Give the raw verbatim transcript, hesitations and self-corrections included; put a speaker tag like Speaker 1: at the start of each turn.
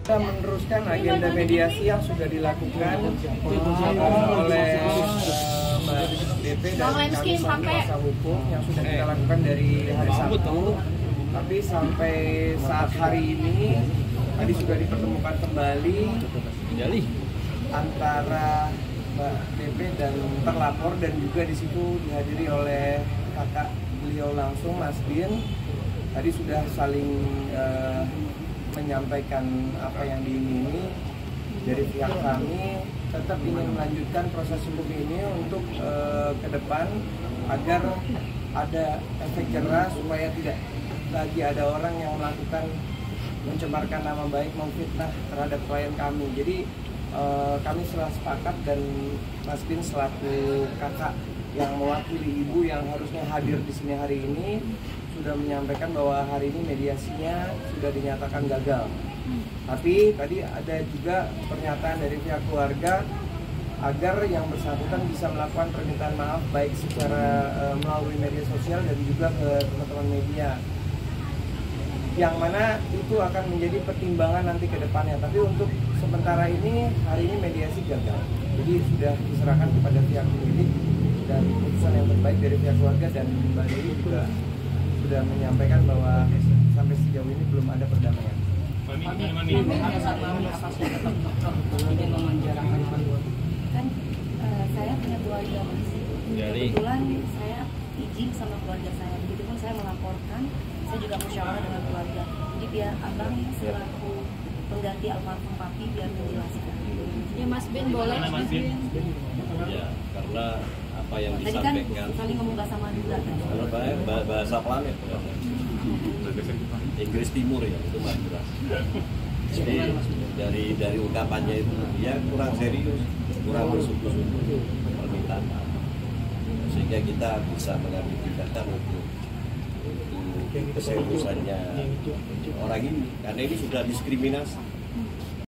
Speaker 1: Kita meneruskan agenda mediasi yang sudah dilakukan uh, oleh uh, Mbak D P dan kami selaku kuasa hukum yang sudah kita lakukan dari hari Sabtu. Tapi sampai saat hari ini tadi sudah dipertemukan kembali antara Mbak D P dan terlapor, dan juga di situ dihadiri oleh kakak beliau langsung, Mas Bin. Tadi sudah saling uh, menyampaikan apa yang diingini. Dari pihak kami tetap ingin melanjutkan proses hukum ini untuk uh, ke depan agar ada efek jerah supaya tidak lagi ada orang yang melakukan mencemarkan nama baik, memfitnah terhadap klien kami. Jadi uh, kami telah sepakat, dan Mas Bin selaku kakak yang mewakili ibu yang harusnya hadir di sini hari ini sudah menyampaikan bahwa hari ini mediasinya sudah dinyatakan gagal. Tapi tadi ada juga pernyataan dari pihak keluarga agar yang bersangkutan bisa melakukan permintaan maaf baik secara uh, melalui media sosial dan juga ke teman-teman media, yang mana itu akan menjadi pertimbangan nanti ke depannya. Tapi untuk sementara ini hari ini mediasi gagal, jadi sudah diserahkan kepada pihak pemilik, dan keputusan yang terbaik dari pihak keluarga dan Mbak Dewi juga sudah menyampaikan bahwa sampai sejauh ini belum ada perdamaian.
Speaker 2: Kan uh, saya punya keluarga, Mas. Kebetulan saya izin sama keluarga saya, begitupun saya melaporkan, saya juga musyawarah dengan keluarga. Jadi biar abang selaku pengganti almarhum papi biar menjelaskan.
Speaker 3: Ya Mas Bin boleh.
Speaker 4: Mas Bin. Ya, karena apa yang
Speaker 2: tadi kan
Speaker 4: disampaikan.
Speaker 2: Tadi kan ngomong bahasa Madura kan.
Speaker 4: Karena bahasa planet. Inggris Timur ya, itu Madura. Jadi dari dari ungkapannya itu dia kurang serius, kurang bersungguh-sungguh permintaan maaf. Sehingga kita bisa mengambil tindakan untuk untuk keseriusannya orang ini, karena ini sudah diskriminasi.